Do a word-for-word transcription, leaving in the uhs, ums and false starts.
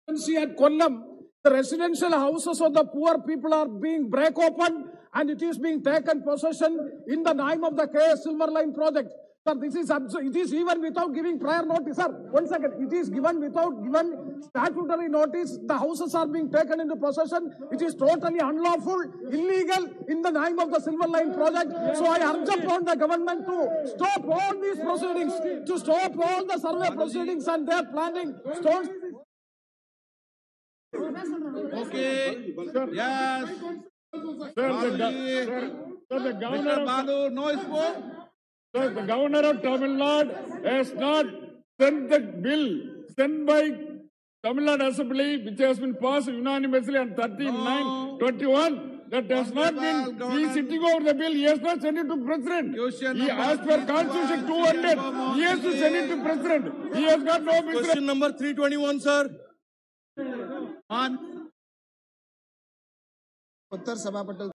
At Kollam, the residential houses of the poor people are being break open and it is being taken possession in the name of the K S Silver Line project. Sir, this is it is even without giving prior notice. Sir, one second. It is given without given statutory notice. The houses are being taken into possession. It is totally unlawful, illegal in the name of the Silver Line project. So I urge upon the government to stop all these proceedings, to stop all the survey proceedings and their planning stones. Okay. Yes. Sir, the, sir, sir, the governor Mister of, Balu, no smoke. sir, the governor of Tamil Nadu has not sent the bill sent by Tamil Nadu Assembly, which has been passed unanimously on thirteen nine twenty-one. That has not been, he is sitting over the bill, he has not sent it to President. Question He number asked for Constitution two hundred, he has to send it to President. He has got no business. Question number three twenty-one, sir. On. उत्तर सभापति